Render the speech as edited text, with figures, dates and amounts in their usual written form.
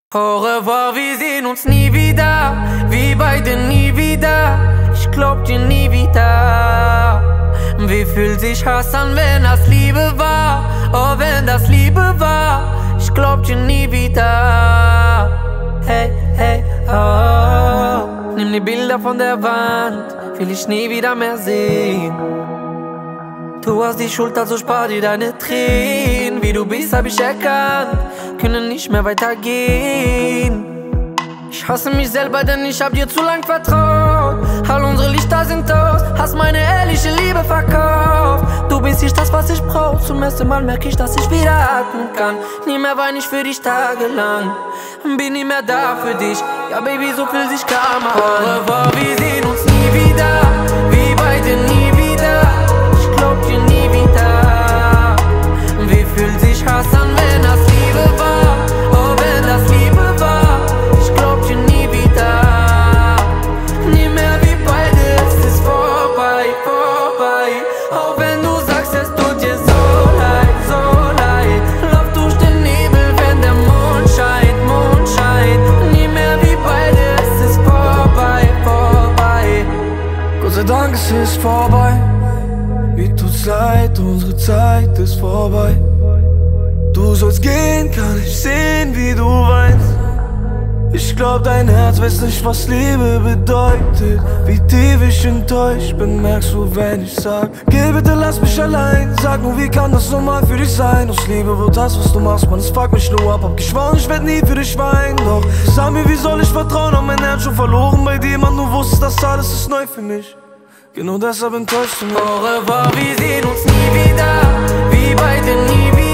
Au revoir, wir sehen uns nie wieder, wir beide nie wieder. Ich glaub dir nie wieder. Wie fühlt sich Hass an, wenn das Liebe war? Oh, wenn das Liebe war, ich glaub dir nie wieder. Hey, hey, oh. Nimm die Bilder von der Wand, will ich nie wieder mehr sehen. Du hast die Schuld, also spar dir deine Tränen. Wie du bist, hab ich erkannt, können nicht mehr weitergehen. Ich hasse mich selber, denn ich hab dir zu lang vertraut. All unsere Lichter sind aus, hast meine ehrliche Liebe verkauft. Du bist nicht das, was ich brauch. Zum ersten Mal merk ich, dass ich wieder atmen kann. Nie mehr wein ich für dich tagelang, bin nie mehr da für dich. Ja, Baby, so fühlt sich Karma an. Au revoir, wir sehen uns nie wieder, wir beide nie wieder. Ich glaub dir nie wieder. Wie fühlt sich Hass an, wenn das Liebe war? Oh, wenn das Liebe war, ich glaub dir nie wieder. Nie mehr wie beide, es ist vorbei, vorbei. Auch wenn du sagst, es tut dir so leid, so leid. Lauf durch den Nebel, wenn der Mond scheint, Mond scheint. Nie mehr wie beide, es ist vorbei, vorbei. Gott sei Dank, es ist vorbei. Mir tut's leid, unsere Zeit ist vorbei. Du sollst gehen, kann ich sehen, wie du weinst. Ich glaub, dein Herz weiß nicht, was Liebe bedeutet. Wie tief ich enttäuscht bin, merkst du, wenn ich sag: Geh bitte, lass mich allein. Sag nur, wie kann das normal für dich sein? Aus Liebe wird das, was du machst, man, es fuckt mich nur ab. Hab geschworen, ich werd nie für dich weinen. Doch sag mir, wie soll ich vertrauen? Hab mein Herz schon verloren bei dir, man, du wusstest, das alles ist neu für mich. Genau deshalb enttäuscht du mich. Au revoir, wir sehen uns nie wieder, wir beide nie wieder.